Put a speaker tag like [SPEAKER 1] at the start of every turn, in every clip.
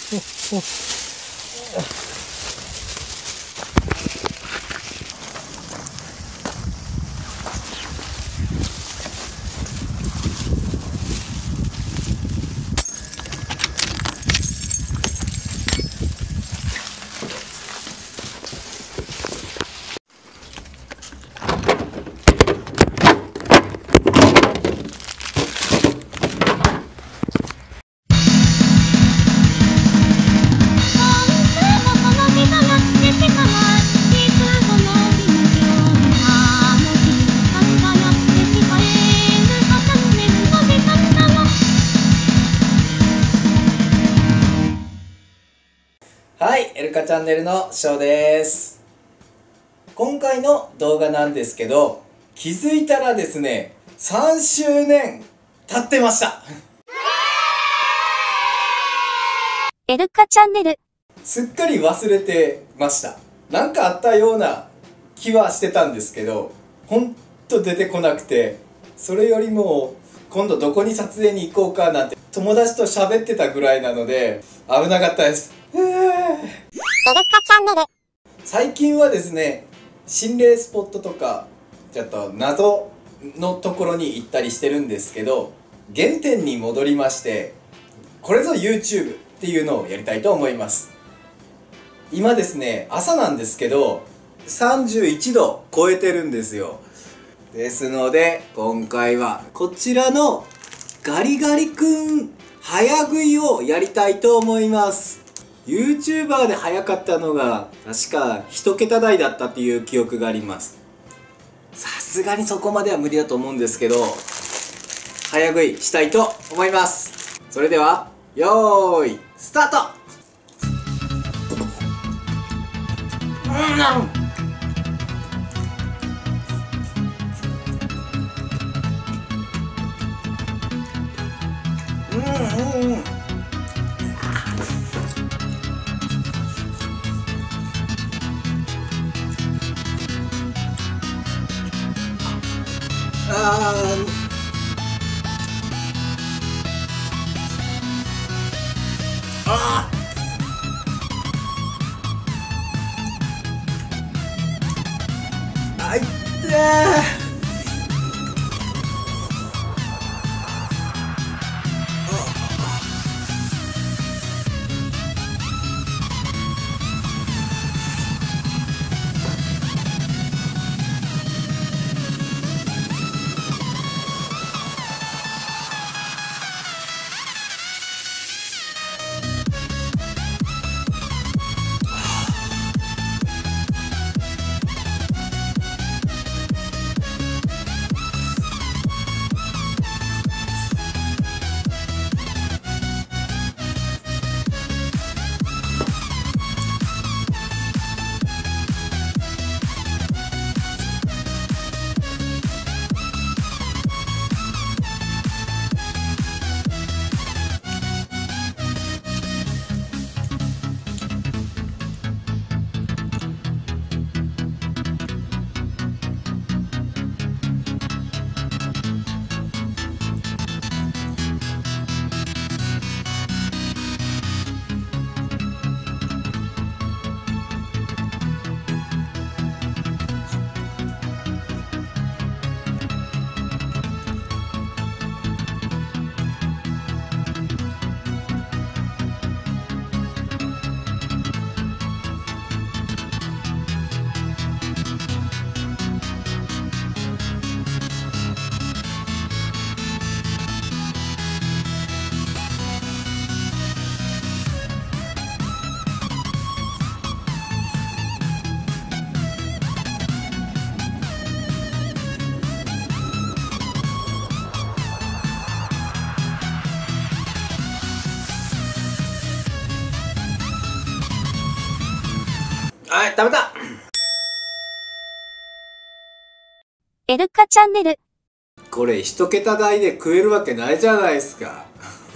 [SPEAKER 1] はい、エルカチャンネルのしょうです。今回の動画なんですけど、気づいたらですね、3周年経ってました。
[SPEAKER 2] エルカチャンネル。
[SPEAKER 1] すっかり忘れてました。なんかあったような気はしてたんですけど、ほんと出てこなくて、それよりも今度どこに撮影に行こうかなんて友達と喋ってたぐらいなので危なかったです。エルカチャンネル。最近はですね、心霊スポットとかちょっと謎のところに行ったりしてるんですけど、原点に戻りまして、これぞ YouTube っていうのをやりたいと思います。今ですね、朝なんですけど31度超えてるんですよ。ですので今回はこちらのガリガリ君早食いをやりたいと思います。 YouTuber で早かったのが確か1桁台だったっていう記憶があります。さすがにそこまでは無理だと思うんですけど、早食いしたいと思います。それではよーいスタート。あいってー。はい、食べた。
[SPEAKER 2] エルカチャンネル。
[SPEAKER 1] これ一桁台で食えるわけないじゃないですか。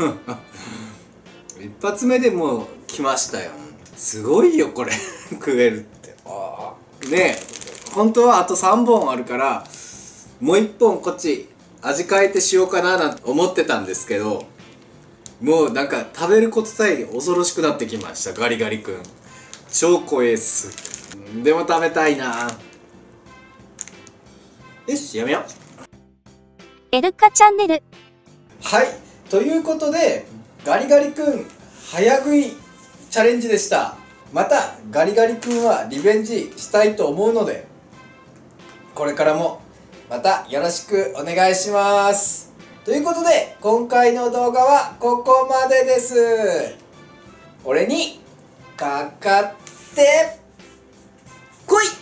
[SPEAKER 1] 一発目でもう来ましたよ。すごいよこれ。食えるって。ねえ、本当はあと3本あるからもう1本こっち味変えてしようかななんて思ってたんですけど、 もうなんか食べることさえ恐ろしくなってきました。ガリガリ君超怖えっす。でも食べたいな。よしやめよう。
[SPEAKER 2] エルカチャンネル。
[SPEAKER 1] はい、ということでガリガリ君早食いチャレンジでした。またガリガリ君はリベンジしたいと思うので、これからもまたよろしくお願いします。ということで今回の動画はここまでです。俺にかかってこい。